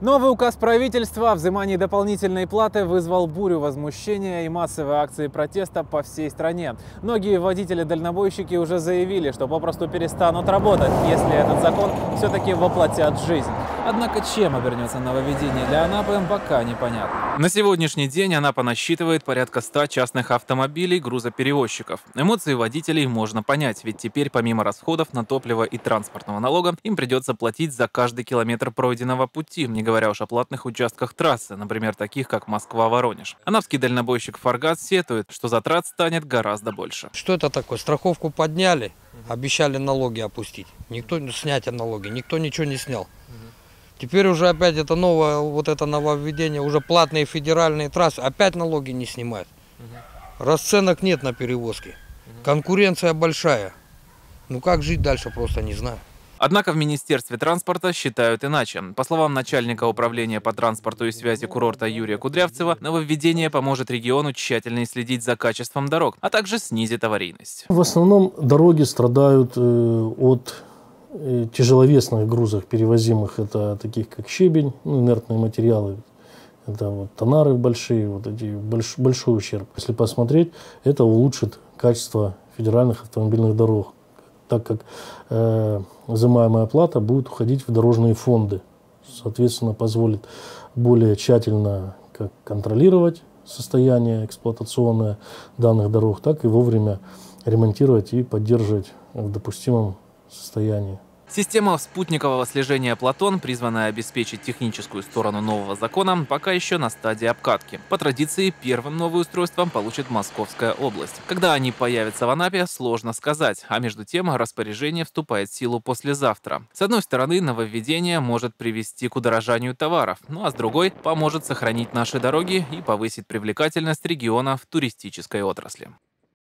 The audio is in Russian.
Новый указ правительства о взимании дополнительной платы вызвал бурю возмущения и массовые акции протеста по всей стране. Многие водители-дальнобойщики уже заявили, что попросту перестанут работать, если этот закон все-таки воплотят в жизнь. Однако чем обернется нововведение для Анапы, пока непонятно. На сегодняшний день Анапа насчитывает порядка 100 частных автомобилей грузоперевозчиков. Эмоции водителей можно понять, ведь теперь помимо расходов на топливо и транспортного налога им придется платить за каждый километр пройденного пути, не говоря уж о платных участках трассы, например, таких как Москва-Воронеж. Анапский дальнобойщик Фаргат сетует, что затрат станет гораздо больше. Что это такое? Страховку подняли, обещали налоги опустить. Снятие налоги, никто ничего не снял. Теперь уже опять это нововведение, уже платные федеральные трассы, опять налоги не снимают. Расценок нет на перевозки. Конкуренция большая. Ну как жить дальше, просто не знаю. Однако в Министерстве транспорта считают иначе. По словам начальника управления по транспорту и связи курорта Юрия Кудрявцева, нововведение поможет региону тщательно следить за качеством дорог, а также снизит аварийность. В основном дороги страдают от тяжеловесных грузов, перевозимых, это таких как щебень, инертные материалы, это вот тоннары большие, вот эти большой ущерб. Если посмотреть, это улучшит качество федеральных автомобильных дорог, так как взимаемая плата будет уходить в дорожные фонды, соответственно, позволит более тщательно как контролировать состояние эксплуатационное данных дорог, так и вовремя ремонтировать и поддерживать в допустимом состоянии. Система спутникового слежения «Платон», призванная обеспечить техническую сторону нового закона, пока еще на стадии обкатки. По традиции, первым новое устройство получит Московская область. Когда они появятся в Анапе, сложно сказать, а между тем распоряжение вступает в силу послезавтра. С одной стороны, нововведение может привести к удорожанию товаров, ну а с другой – поможет сохранить наши дороги и повысить привлекательность региона в туристической отрасли.